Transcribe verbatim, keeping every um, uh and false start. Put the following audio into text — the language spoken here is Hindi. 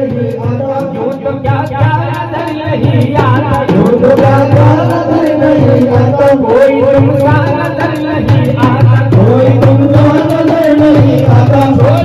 नहीं आता, यूं तो क्या क्या नजर नहीं आता, यूं तो क्या क्या नजर नहीं आता, कोई तुमसा नजर नहीं आता, कोई तुमसा नजर नहीं आता।